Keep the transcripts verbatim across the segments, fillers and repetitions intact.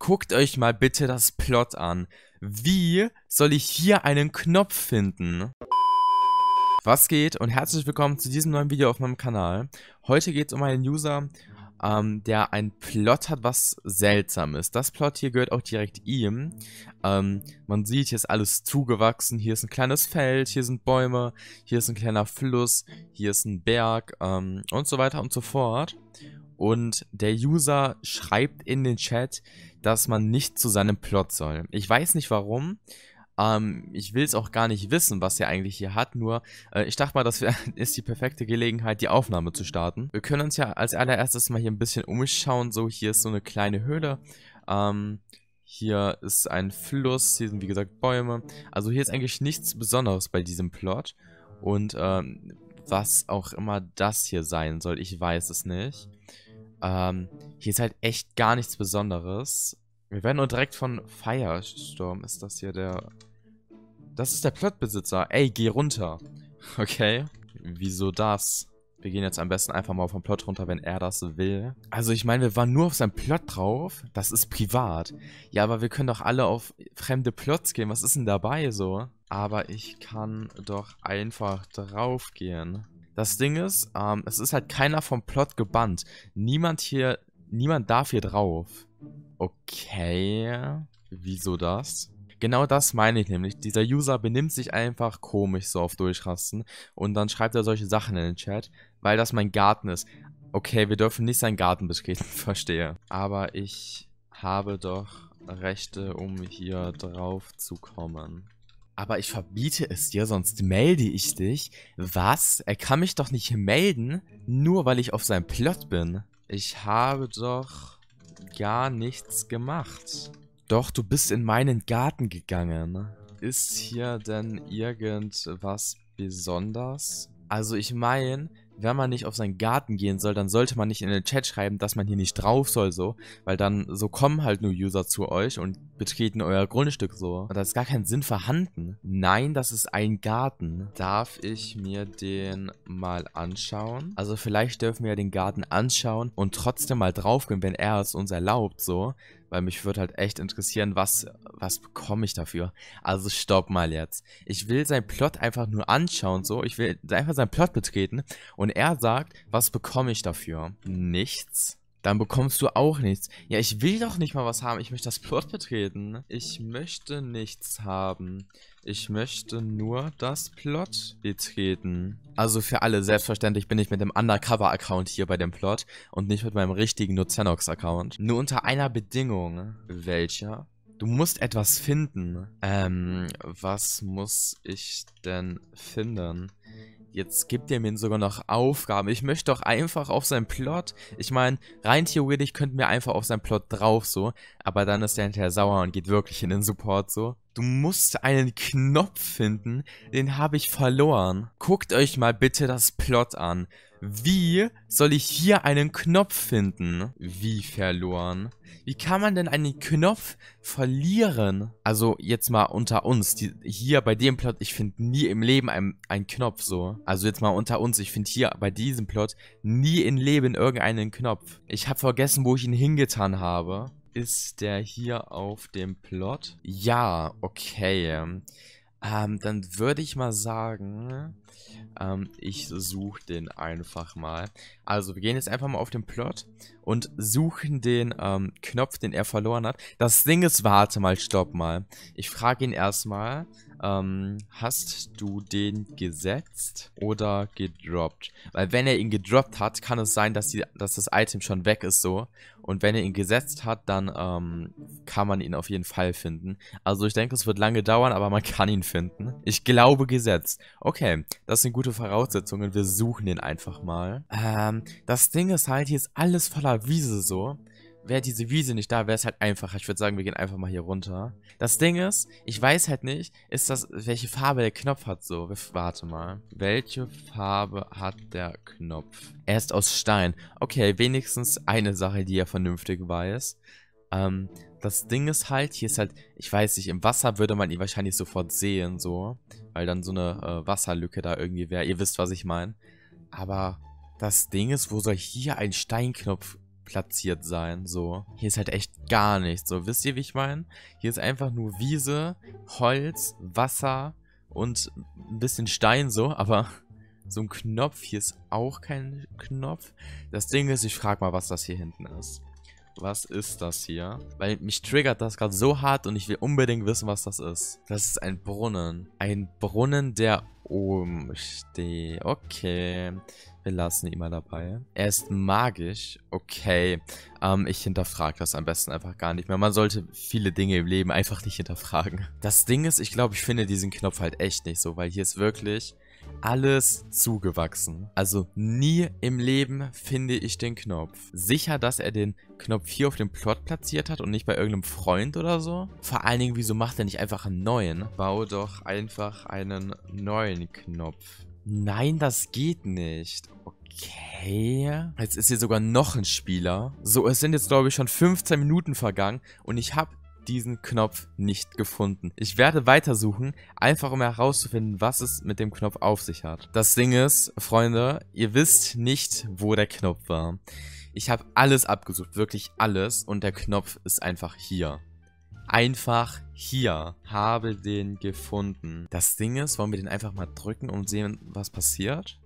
Guckt euch mal bitte das Plot an. Wie soll ich hier einen Knopf finden? Was geht und herzlich willkommen zu diesem neuen Video auf meinem Kanal. Heute geht es um einen User, ähm, der einen Plot hat, was seltsam ist. Das Plot hier gehört auch direkt ihm. Ähm, man sieht, hier ist alles zugewachsen. Hier ist ein kleines Feld, hier sind Bäume, hier ist ein kleiner Fluss, hier ist ein Berg ähm, und so weiter und so fort. Und der User schreibt in den Chat, dass man nicht zu seinem Plot soll. Ich weiß nicht warum. Ähm, ich will es auch gar nicht wissen, was er eigentlich hier hat. Nur, äh, ich dachte mal, das wär, ist die perfekte Gelegenheit, die Aufnahme zu starten. Wir können uns ja als allererstes mal hier ein bisschen umschauen. So, hier ist so eine kleine Höhle. Ähm, hier ist ein Fluss. Hier sind, wie gesagt, Bäume. Also hier ist eigentlich nichts Besonderes bei diesem Plot. Und, ähm, was auch immer das hier sein soll, ich weiß es nicht. Ähm, hier ist halt echt gar nichts Besonderes. Wir werden nur direkt von Firestorm. Ist das hier der... Das ist der Plotbesitzer. Ey, geh runter. Okay. Wieso das? Wir gehen jetzt am besten einfach mal vom Plot runter, wenn er das will. Also ich meine, wir waren nur auf seinem Plot drauf. Das ist privat. Ja, aber wir können doch alle auf fremde Plots gehen. Was ist denn dabei so? Aber ich kann doch einfach drauf gehen. Das Ding ist, ähm, es ist halt keiner vom Plot gebannt. Niemand hier, niemand darf hier drauf. Okay, wieso das? Genau das meine ich nämlich. Dieser User benimmt sich einfach komisch so auf Durchrasten und dann schreibt er solche Sachen in den Chat, weil das mein Garten ist. Okay, wir dürfen nicht seinen Garten betreten, verstehe. Aber ich habe doch Rechte, um hier drauf zu kommen. Aber ich verbiete es dir, sonst melde ich dich. Was? Er kann mich doch nicht melden, nur weil ich auf seinem Plot bin. Ich habe doch gar nichts gemacht. Doch, du bist in meinen Garten gegangen. Ist hier denn irgendwas besonders? Also ich meine, wenn man nicht auf seinen Garten gehen soll, dann sollte man nicht in den Chat schreiben, dass man hier nicht drauf soll, so. Weil dann, so kommen halt nur User zu euch und betreten euer Grundstück so. Und da ist gar kein Sinn vorhanden. Nein, das ist ein Garten. Darf ich mir den mal anschauen? Also vielleicht dürfen wir ja den Garten anschauen und trotzdem mal drauf gehen, wenn er es uns erlaubt, so. Weil mich würde halt echt interessieren, was, was bekomme ich dafür? Also stopp mal jetzt. Ich will seinen Plot einfach nur anschauen, so. Ich will einfach seinen Plot betreten. Und er sagt, was bekomme ich dafür? Nichts. Dann bekommst du auch nichts. Ja, ich will doch nicht mal was haben. Ich möchte das Plot betreten. Ich möchte nichts haben. Ich möchte nur das Plot betreten. Also für alle, selbstverständlich bin ich mit dem Undercover-Account hier bei dem Plot und nicht mit meinem richtigen Nutzenox-Account. Nur unter einer Bedingung. Welcher? Du musst etwas finden. Ähm, was muss ich denn finden? Jetzt gibt ihr mir sogar noch Aufgaben. Ich möchte doch einfach auf seinen Plot. Ich meine, rein theoretisch könnten wir einfach auf seinen Plot drauf so. Aber dann ist er hinterher sauer und geht wirklich in den Support so. Du musst einen Knopf finden. Den habe ich verloren. Guckt euch mal bitte das Plot an. Wie soll ich hier einen Knopf finden? Wie verloren? Wie kann man denn einen Knopf verlieren? Also jetzt mal unter uns. Die, hier bei dem Plot, ich finde nie im Leben einen, einen Knopf so. Also jetzt mal unter uns, ich finde hier bei diesem Plot nie im Leben irgendeinen Knopf. Ich habe vergessen, wo ich ihn hingetan habe. Ist der hier auf dem Plot? Ja, okay. Ähm, dann würde ich mal sagen, ähm, ich suche den einfach mal. Also wir gehen jetzt einfach mal auf den Plot und suchen den ähm, Knopf, den er verloren hat. Das Ding ist, warte mal, stopp mal. Ich frage ihn erstmal, ähm, hast du den gesetzt oder gedroppt? Weil wenn er ihn gedroppt hat, kann es sein, dass, die, dass das Item schon weg ist so. Und wenn er ihn gesetzt hat, dann ähm, kann man ihn auf jeden Fall finden. Also ich denke, es wird lange dauern, aber man kann ihn finden. Ich glaube gesetzt. Okay, das sind gute Voraussetzungen. Wir suchen den einfach mal. Ähm, das Ding ist halt, hier ist alles voller Wiese so. Wäre diese Wiese nicht da, wäre es halt einfacher. Ich würde sagen, wir gehen einfach mal hier runter. Das Ding ist, ich weiß halt nicht, ist das, welche Farbe der Knopf hat so. Warte mal. Welche Farbe hat der Knopf? Er ist aus Stein. Okay, wenigstens eine Sache, die er vernünftig weiß. Ähm, das Ding ist halt, hier ist halt, ich weiß nicht, im Wasser würde man ihn wahrscheinlich sofort sehen, so. Weil dann so eine äh, Wasserlücke da irgendwie wäre. Ihr wisst, was ich meine. Aber das Ding ist, wo soll hier ein Steinknopf platziert sein, so. Hier ist halt echt gar nichts, so. Wisst ihr, wie ich meine? Hier ist einfach nur Wiese, Holz, Wasser und ein bisschen Stein, so, aber so ein Knopf, hier ist auch kein Knopf. Das Ding ist, ich frage mal, was das hier hinten ist. Was ist das hier? Weil mich triggert das gerade so hart und ich will unbedingt wissen, was das ist. Das ist ein Brunnen. Ein Brunnen, der oben steht. Okay. Wir lassen ihn mal dabei. Er ist magisch. Okay. Ähm, ich hinterfrage das am besten einfach gar nicht mehr. Man sollte viele Dinge im Leben einfach nicht hinterfragen. Das Ding ist, ich glaube, ich finde diesen Knopf halt echt nicht so, weil hier ist wirklich alles zugewachsen. Also nie im Leben finde ich den Knopf. Sicher, dass er den Knopf hier auf dem Plot platziert hat und nicht bei irgendeinem Freund oder so? Vor allen Dingen, wieso macht er nicht einfach einen neuen? Bau doch einfach einen neuen Knopf. Nein, das geht nicht. Okay. Jetzt ist hier sogar noch ein Spieler. So, es sind jetzt, glaube ich, schon fünfzehn Minuten vergangen und ich habe diesen Knopf nicht gefunden. Ich werde weitersuchen, einfach um herauszufinden, was es mit dem Knopf auf sich hat. Das Ding ist, Freunde, ihr wisst nicht, wo der Knopf war. Ich habe alles abgesucht, wirklich alles, und der Knopf ist einfach hier. Einfach hier. Habe den gefunden. Das Ding ist, wollen wir den einfach mal drücken und sehen, was passiert?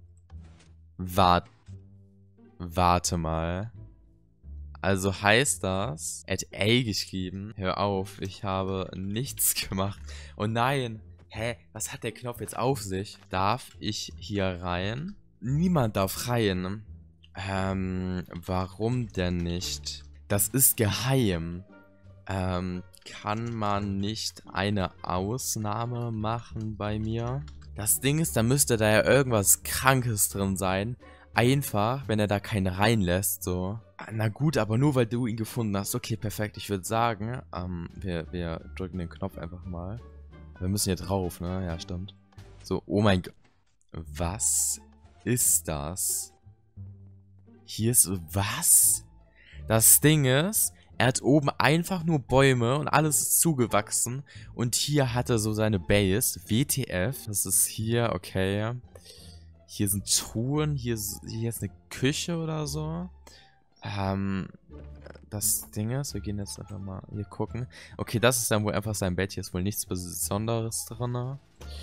Warte. Warte mal. Also heißt das, Add A geschrieben. Hör auf, ich habe nichts gemacht. Oh nein. Hä, was hat der Knopf jetzt auf sich? Darf ich hier rein? Niemand darf rein. Ähm, warum denn nicht? Das ist geheim. Ähm, kann man nicht eine Ausnahme machen bei mir? Das Ding ist, da müsste da ja irgendwas Krankes drin sein. Einfach, wenn er da keinen reinlässt, so. Na gut, aber nur weil du ihn gefunden hast. Okay, perfekt. Ich würde sagen, ähm, wir, wir drücken den Knopf einfach mal. Wir müssen hier drauf, ne? Ja, stimmt. So, oh mein Gott. Was ist das? Hier ist was? Das Ding ist, er hat oben einfach nur Bäume und alles ist zugewachsen. Und hier hat er so seine Base. W T F. Das ist hier, okay. Hier sind Truhen. Hier ist, hier ist eine Küche oder so. Ähm, das Ding ist, wir gehen jetzt einfach mal hier gucken. Okay, das ist dann wohl einfach sein Bett. Hier ist wohl nichts Besonderes drin.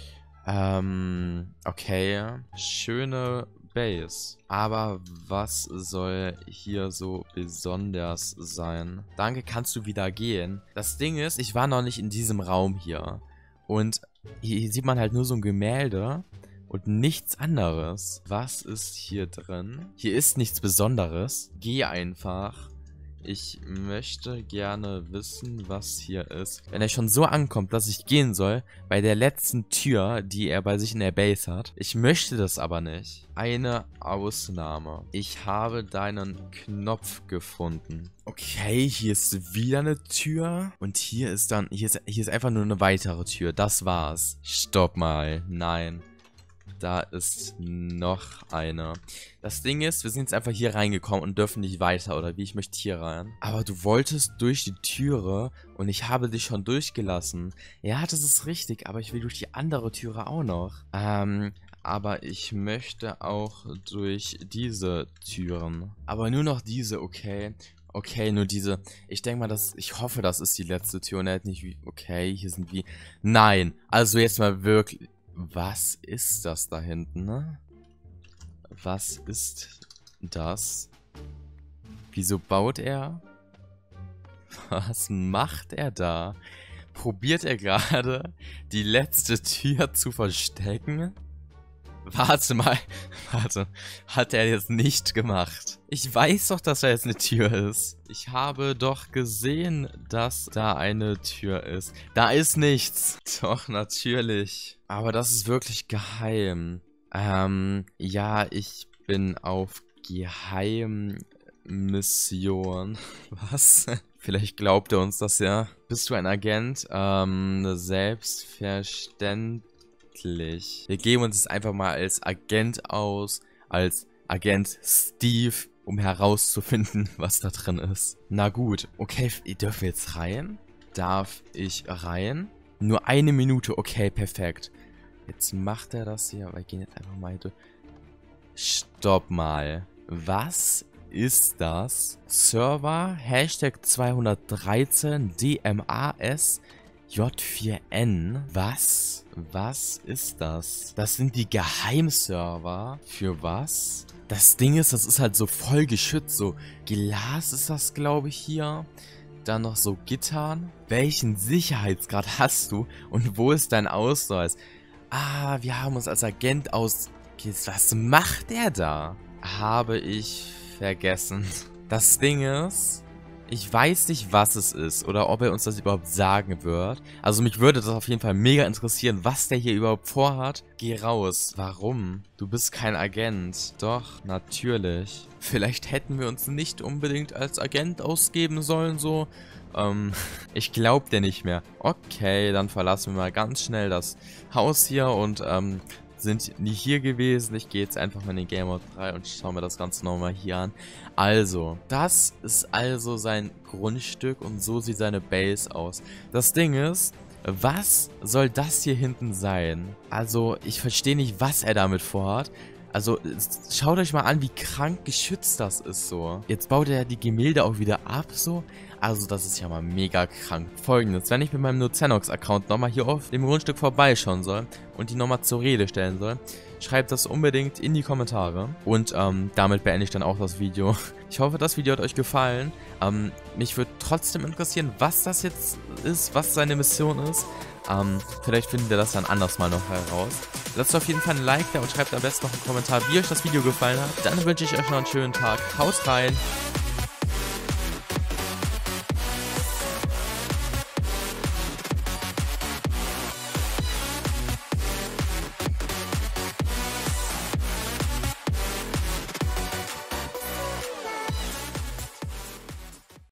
Ähm, okay. Schöne Base. Aber was soll hier so besonders sein? Danke, kannst du wieder gehen? Das Ding ist, ich war noch nicht in diesem Raum hier. Und hier sieht man halt nur so ein Gemälde und nichts anderes. Was ist hier drin? Hier ist nichts Besonderes. Geh einfach. Ich möchte gerne wissen, was hier ist. Wenn er schon so ankommt, dass ich gehen soll, bei der letzten Tür, die er bei sich in der Base hat. Ich möchte das aber nicht. Eine Ausnahme. Ich habe deinen Knopf gefunden. Okay, hier ist wieder eine Tür. Und hier ist dann, hier ist, hier ist einfach nur eine weitere Tür. Das war's. Stopp mal. Nein. Da ist noch eine. Das Ding ist, wir sind jetzt einfach hier reingekommen und dürfen nicht weiter, oder wie? Ich möchte hier rein. Aber du wolltest durch die Türe und ich habe dich schon durchgelassen. Ja, das ist richtig, aber ich will durch die andere Türe auch noch. Ähm, aber ich möchte auch durch diese Türen. Aber nur noch diese, okay. Okay, nur diese. Ich denke mal, dass. Ich hoffe, das ist die letzte Tür und er hat nicht wie. Okay, hier sind wie. Nein, also jetzt mal wirklich. Was ist das da hinten, ne? Was ist das? Wieso baut er? Was macht er da? Probiert er gerade, die letzte Tür zu verstecken? Warte mal. Warte. Hat er jetzt nicht gemacht. Ich weiß doch, dass da jetzt eine Tür ist. Ich habe doch gesehen, dass da eine Tür ist. Da ist nichts. Doch, natürlich. Aber das ist wirklich geheim. Ähm, ja, ich bin auf Geheimmission. Was? Vielleicht glaubt er uns das ja. Bist du ein Agent? Ähm, selbstverständlich. Wir geben uns jetzt einfach mal als Agent aus, als Agent Steve, um herauszufinden, was da drin ist. Na gut, okay, dürfen wir jetzt rein? Darf ich rein? Nur eine Minute, okay, perfekt. Jetzt macht er das hier, wir gehen jetzt einfach mal hier durch. Stopp mal. Was ist das? Server Hashtag zweihundertdreizehn D M A S J vier N. Was? Was ist das? Das sind die Geheimserver. Für was? Das Ding ist, das ist halt so voll geschützt. So Glas ist das, glaube ich, hier. Dann noch so Gittern. Welchen Sicherheitsgrad hast du? Und wo ist dein Ausweis? Ah, wir haben uns als Agent aus... Was macht der da? Habe ich vergessen. Das Ding ist... Ich weiß nicht, was es ist oder ob er uns das überhaupt sagen wird. Also mich würde das auf jeden Fall mega interessieren, was der hier überhaupt vorhat. Geh raus. Warum? Du bist kein Agent. Doch, natürlich. Vielleicht hätten wir uns nicht unbedingt als Agent ausgeben sollen, so. Ähm, ich glaub dir nicht mehr. Okay, dann verlassen wir mal ganz schnell das Haus hier und, ähm... sind nie hier gewesen. Ich gehe jetzt einfach mal in den Game Mode drei und schaue mir das Ganze nochmal hier an. Also, das ist also sein Grundstück und so sieht seine Base aus. Das Ding ist, was soll das hier hinten sein? Also, ich verstehe nicht, was er damit vorhat. Also, schaut euch mal an, wie krank geschützt das ist so. Jetzt baut er die Gemälde auch wieder ab so. Also, das ist ja mal mega krank. Folgendes, wenn ich mit meinem Nucenox-Account nochmal hier auf dem Grundstück vorbeischauen soll und die nochmal zur Rede stellen soll, schreibt das unbedingt in die Kommentare. Und ähm, damit beende ich dann auch das Video. Ich hoffe, das Video hat euch gefallen. Ähm, mich würde trotzdem interessieren, was das jetzt ist, was seine Mission ist. Ähm, vielleicht finden wir das dann anders mal noch heraus. Lasst auf jeden Fall ein Like da und schreibt am besten noch einen Kommentar, wie euch das Video gefallen hat. Dann wünsche ich euch noch einen schönen Tag. Haut rein!